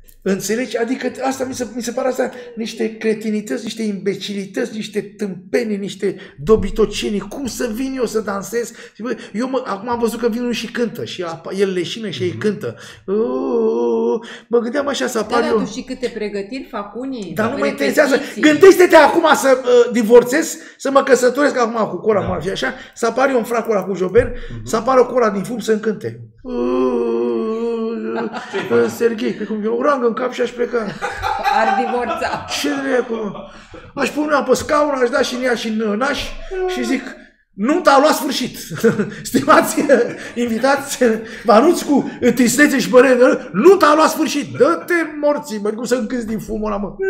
Înțelegi? Adică asta mi se pare asta niște cretinități, niște imbecilități, niște tâmpenii, niște dobitocenii. Cum să vin eu să dansez? Acum am văzut că vin unul și cântă și el leșină și ei cântă. Mă gândeam așa să apar eu. Da, tu și câte pregătiri fac unii. Dar nu mă interesează. Gândește-te acum să divorțez, să mă căsătoresc acum cu Cora Moara, așa, să apar eu în fracul ăla cu Jober, să apară Cora din fum să-mi cânte. Serghei, pe cum o rangă în cap și aș pleca. Ar divorța. Ce dracu? Aș pune pe scaun, aș da și în ea și în naș și zic, nunta a luat sfârșit. Stimați invitați, vă anunț cu tristețe și părere, nunta a luat sfârșit. Dă-te morții, mă, cum să încânzi din fumul ăla, mă.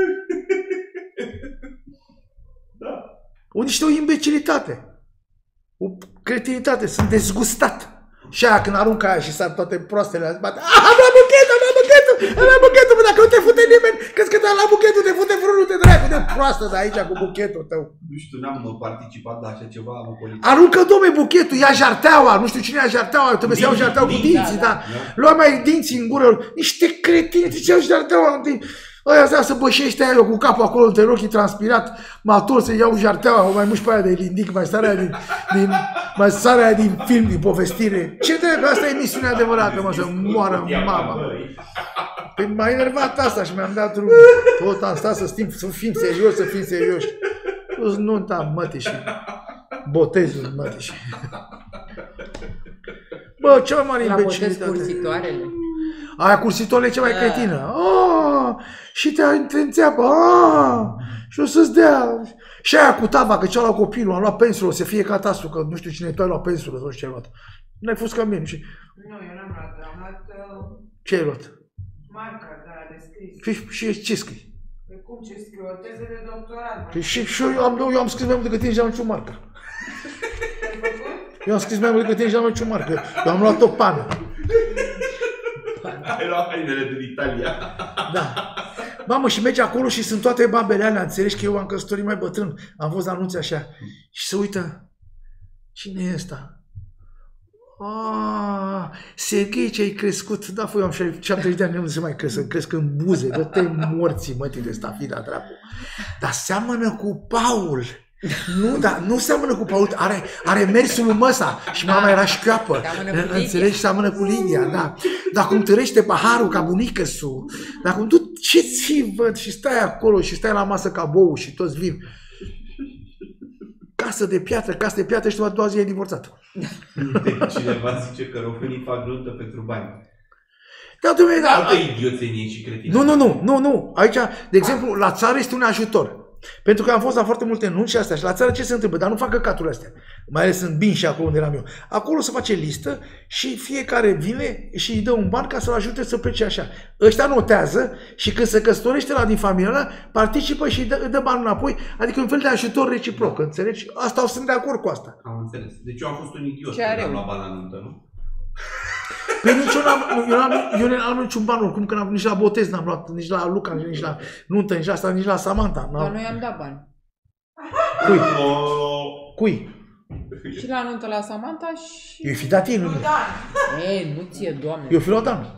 O niște o imbecilitate. O cretinitate, sunt dezgustat. Și aia când aruncă aia și sar toate proastele, am luat buchetul, bă, dacă nu te fute nimeni, crezi că te-am luat buchetul, te fute vreunul, te dracu de proastă de aici cu buchetul tău. Nu știu, n-am participat la așa ceva, am o politică. Aruncă, dom'le, buchetul, ia jarteaua, nu știu cine ia jarteaua, trebuie să iau jarteaua cu dinții, da. Lua mai dinții în gură, niște cretini, ce iau jarteaua în dinți. Ăia să bășește aia cu capul acolo între ochii transpirat, m-a tot să iau jarteaua, o mai muși pe aia de lindic, mai sarea aia din film, din povestire. Ce trebuie? Asta e emisiunea adevărată, mă, să moară mama. Păi m-a enervat asta și mi-am dat drumul. Tot am stat să fim serioși. Nunta mătiși. Botezul mătiși. Bă, cea mai mare imbecilitate. La botez cursitoarele. Aia cursitoarele e cea mai cretină. Și te înțeapă. Și o să-ți dea. Și aia cu tava, că ce-a luat copilul, am luat pensulă, o să fie ca tasul, că nu știu cine tu ai luat pensulă sau ce ai luat. N-ai fost ca mine. Nu, eu n-am luat, am luat... Ce ai luat? Marca de la descris. Și ce scrii? Păi cum ce scriu? O teză de doctorat. Păi și eu am scris mai mult decât tine și am luat niciun marcă. Eu am scris mai mult decât tine și am luat niciun marcă. Eu am luat o pană. Ai luat hainele din Italia. Da. Mamă, și mergi acolo și sunt toate babele alea, înțelegi că eu am căsătorit mai bătrân. Am fost anunțe așa. Și se uită. Cine e ăsta? Serghei, ce ai crescut? Da, foi, am 70 de ani, nu se mai cresc în buze. Dă-te morții, mătii de stafida, dracu. Dar seamănă cu Paul. Nu, dar nu seamănă cu Paul, are mersul lui măsa și mama era șchioapă. Înțelegi? Seamănă cu Lidia, da. Dar cum târește paharul ca bunicăsu. Dar cum tu ce-ți fi, văd, și stai acolo și stai la masă ca bou și toți vin. Casă de piatră și tu a doua zi ai divorțat. Cineva zice că românii fac nuntă pentru bani. Da, dom'le, da. Altă idioțenie și cretină. Nu. Aici, de exemplu, la țară este un ajutor. Pentru că am fost la foarte multe nunți și astea. Și la țară ce se întâmplă? Dar nu fac căcaturile astea. Mai ales în Bin și acolo unde eram eu. Acolo se face listă și fiecare vine și îi dă un ban ca să-l ajute să plece așa. Ăștia notează și când se căsătorește la din familia ăla, participă și îi dă banul înapoi. Adică un fel de ajutor reciproc, înțelegi? Asta sunt de acord cu asta. Am înțeles. Deci eu am fost un idiot când am luat bani la nuntă, nu? Păi nici eu n-am niciun ban oricum, că nici la botez n-am luat, nici la Luca, nici la nuntă, nici la asta, nici la Samantha. Dar noi am dat bani. Cui? Și la nuntă la Samantha și... Eu fi dat ei, nu? Ei, nu ție, Doamne. Eu fi luat Dan.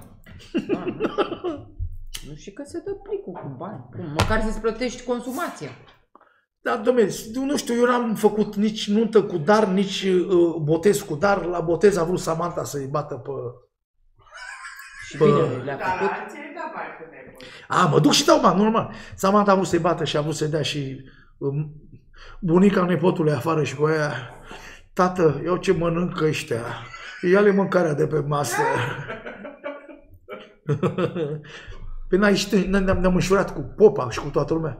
Nu știu că se dă plicul cu bani. Măcar să-ți plătești consumația. Da, dom'le, nu știu, eu n-am făcut nici nuntă cu dar, nici botez cu dar. La botez a vrut Samantha să-i bată pe... Și bine le-a făcut. Mă duc și dau bani, normal. Samantha a vrut să-i bată și a vrut să-i dea și bunica nepotului afară și cu aia. Tată, eu ce mănâncă ăștia? Ia-le mâncarea de pe masă. Pe ne-am înșurat cu popa și cu toată lumea.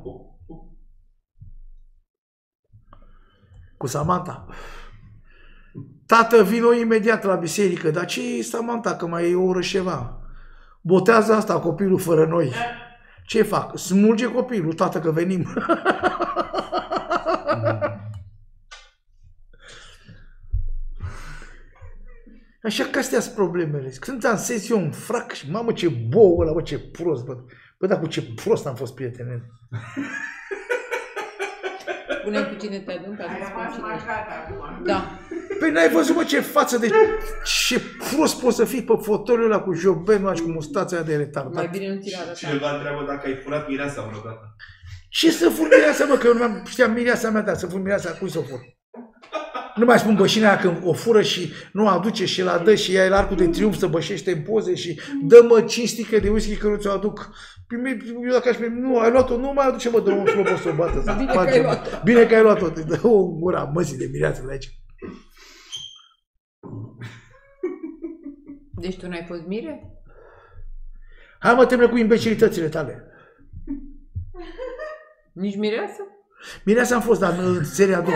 Cu Samantha. Tată, vino imediat la biserică. Dar ce e Samantha, că mai e o oră și ceva? Botează asta copilul fără noi. Ce fac? Smulge copilul, tată, că venim. Așa că astea sunt problemele. Când dansez eu în frac și mamă ce bou ăla, bă, ce prost, bă. Bă, dar cu ce prost am fost prietene. Spune-mi cu cine te adun ca să spun cine. Ai rămas marcat acum. Da. Păi n-ai văzut, mă, ce față de... Ce prost poți să fii pe fotoliul ăla cu jobenul și cu mustața aia de retardat. Mai bine nu ți-l arăta. Cineva întreabă dacă ai furat mireasa vreodată. Ce să fur mireasa, mă, că eu nu știam mireasa mea, dar să fur mireasa, cui să o fur? Nu mai spun bășina aia când o fură și nu o aduce și la dă și ea e la Arcul de Triumf să bășește în poze și dă-mă 5 sticle de whisky că nu ți-o aduc. Eu dacă aș fi, nu, ai luat-o, nu mai aduce, mă, dă-mă și mă pot să o bată. Bine că ai luat-o. Bine că ai luat-o, te dă o gura măsii de mireasă de aici. Deci tu n-ai fost mire? Hai, mă, termină cu imbecilitățile tale. Nici mireasă? Mireasa am fost, dar în seria a doua.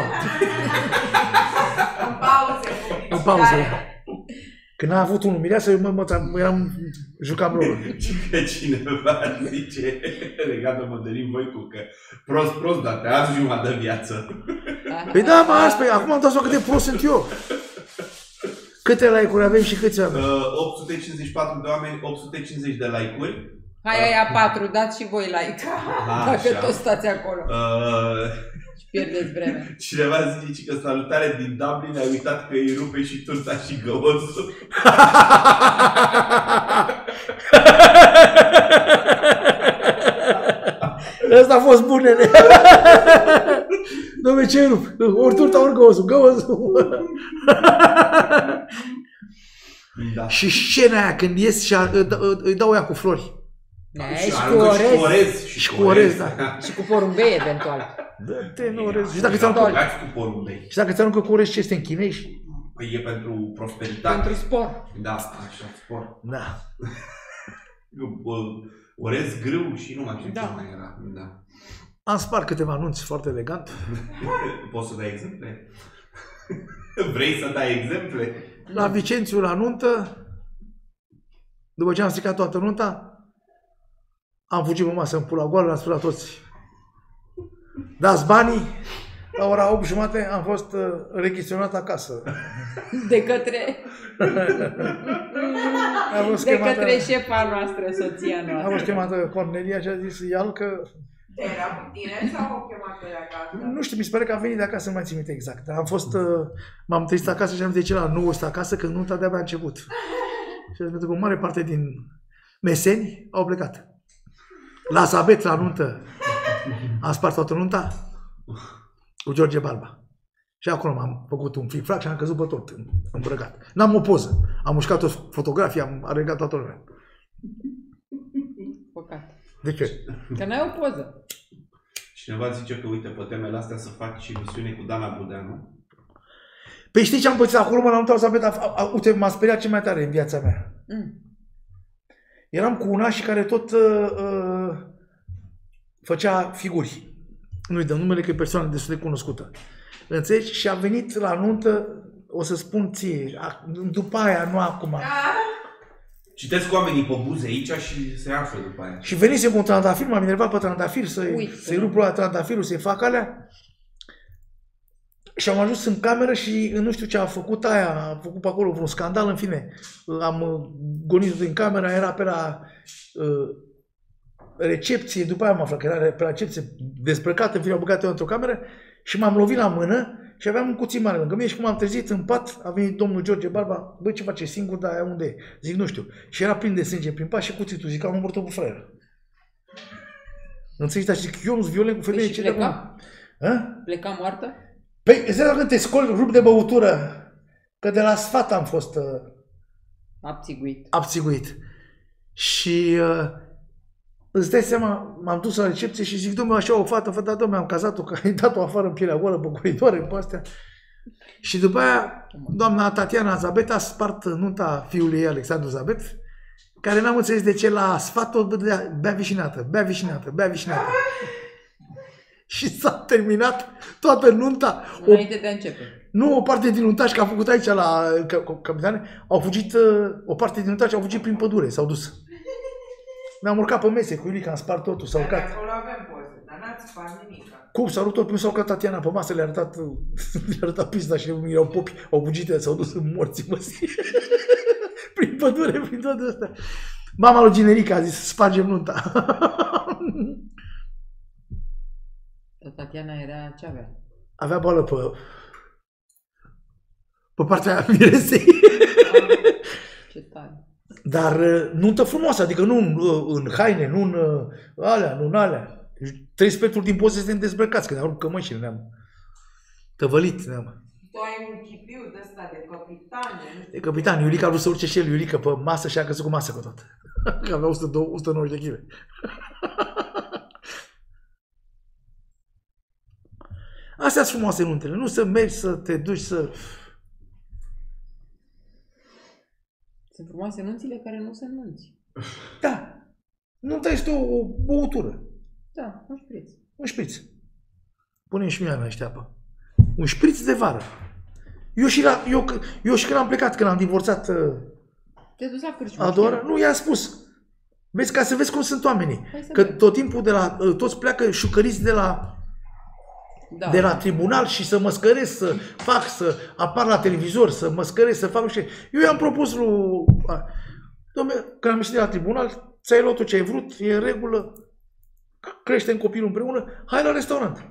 În pauze. În pauză. Când a avut unul mireasă, eu jucam rolul. Că cineva zice, legat-o Mădălin Voicu, că prost, dar te arzi jumătate de viață. Păi da, mă, ars, păi acum am dat seama cât de prost sunt eu. Câte like-uri avem și câți avem? 854 de oameni, 850 de like-uri. Hai, aia 4, dați și voi like. Dacă tot stați acolo. Și pierdeți vremea. Cineva zice că salutare din Dublin, ai uitat că îi rupe și turta și găoțul. Ăsta a fost bunele. Dom'le, ce rup? Ori turta, ori găoțul. Da. Și scena aia când ies și îi dau ea cu flori. Și cu orez. Și cu orez, da. Și cu porumbei, eventual. Dă-te în orez. Și dacă ți aruncă cu orez, ce este în chinești? Păi e pentru prosperitate. Pentru spor. Da, așa, spor. Da. Orez grâu și nu mai știu Da. ce mai era. Da. Am spart câteva anunți foarte elegant. Poți să dai exemple? Vrei să dai exemple? La Vicențiu, la nuntă, după ce am stricat toată nunta, am fugit mama să-mi pula goală, le-am spus la toți: dați banii, la ora 8:30 am fost rechisionat acasă. De către De către șefa noastră, soția Am noastră. fost chemată Cornelia și a zis: ia că... Era cu tine sau o chemat de acasă? Nu știu, mi se pare că a venit de acasă, nu mai țin minte exact. Dar am fost, m-am trezit acasă și am zis: de ce la 9 stă acasă, când nunta de-abia a început. Și pentru că o mare parte din meseni au plecat. La Sabet, la nuntă, am spart toată nunta cu George Barba. Și acolo m-am făcut un flic-flac și am căzut pe tot îmbrăcat. N-am o poză. Am mușcat o fotografie, am aregat toată lumea. Păcat. De ce? Că n-ai o poză. Cineva zice că, uite, pe temele astea să fac și emisiune cu Dana Budeanu. Păi știi ce am pățit acolo, mă, la nunta Sabet? Uite, m-a speriat cel mai tare în viața mea. Eram cu una și care tot făcea figuri. Nu-i dăm numele, că e persoană destul de cunoscută. Înțelegi? Și a venit la nuntă, o să spun ție, după aia, nu acum. Citesc oamenii pe buze aici și se află după aia. Și venise cu un trandafir, m-am enervat pe trandafir, să-i rup la trandafirul, să-i fac alea. Și am ajuns în cameră și nu știu ce a făcut aia, a făcut pe acolo vreun scandal, în fine. Am gonit din camera, era pe la recepție, după aia am aflat că era pe la recepție dezbrăcat, în fine, au băgat eu într-o cameră și m-am lovit la mână și aveam un cuțit mare lângă mine și cum am trezit în pat, a venit domnul George Barba: băi, ce face singur, dar aia unde e? Zic: nu știu. Și era plin de sânge prin pat și cuțitul, zic: am omorât-o cu fraieră. Înțelegi, dar zic: eu nu-s violent cu femeie, ce pleca? Hă? Pleca moartă? Păi, îți dai când te scoli, rup de băutură, că de la sfat am fost abțiguit. Și îți dai seama, m-am dus la recepție și zic: domnule, așa o fată, dar domnule, am cazat-o, că ai dat-o afară în pielea goală, pe coridoare, pe astea. Și după aia, doamna Tatiana Zabet a spart nunta fiului ei, Alexandru Zabet, care n-am înțeles de ce la sfat o bea vișinată. Și s-a terminat toată nunta. Înainte de a începe. Nu, o parte din nuntași, că a făcut aici la capitane, au fugit, o parte din nuntași au fugit prin pădure, s-au dus. Ne-am urcat pe mese cu Iulica, am spart totul, s-au urcat. Acolo avem poze, dar n-ați spart nimic. Cum s-au rupt tot, până s-au urcat Tatiana pe masă, le-a arătat pista și erau popi, au fugit, s-au dus în morții, măsii. Prin pădure, prin toate astea. Mama lui Ginerica a zis: spargem nunta. Tatiana era ce avea? Avea boală pe pe partea miresei. Ce tare. Dar nuntă frumoasă, adică nu în haine, nu în alea, nu în alea. 3 sferturi din poze suntem dezbrăcați, că ne-am rupt cămășile, ne-am tăvălit. Tu ai un chipiu de ăsta de capitan. De capitan, Iulica a vrut să urce și el, Iulica, pe masă și a căzut cu masă cu tot. Că avea 190 de kg. Astea sunt frumoase nuntele, nu să mergi să te duci să... Sunt frumoase nunțile care nu se nunți. Da, nunta este o băutură. Da, un șpriț. Un șpriț. Pune-mi și mie în așteapă. Un șpriț de vară. Eu și când am plecat, când am divorțat Te-ai dus la cârciumă. a doua oră, nu, i-am spus. Vezi, ca să vezi cum sunt oamenii. Că vedem. tot timpul toți pleacă șucăriți de la tribunal și să măscăresc, să fac, să apar la televizor, să măscăresc, să fac nu știu. Eu i-am propus lui... Dom'le, când am ieșit de la tribunal, ți-ai luat tot ce ai vrut, e în regulă, creștem copilul împreună, hai la restaurant.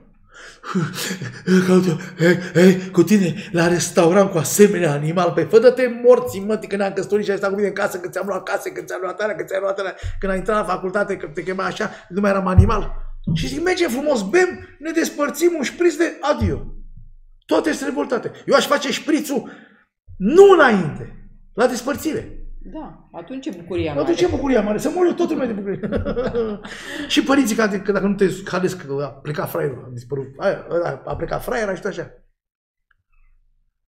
Cu tine la restaurant cu asemenea animal, pe fă-te morții, mă, că ne-am căsătorit și ai stat cu mine în casă, că ți-am luat case, că ți-am luat alea, că ți-am luat alea, când ai intrat la facultate, că te chema așa, nu mai eram animal. Și zic, mergem frumos, bem, ne despărțim, un șpriț de adio. Toate sunt revoltate. Eu aș face șprițul nu înainte, la despărțire. Da, atunci ce bucuria mare. Atunci ce bucuria mare, să mor eu totul mai de bucurie. Și părinții, că dacă nu te cadesc, că a plecat fraierul, a dispărut, a plecat fraiera și tot așa.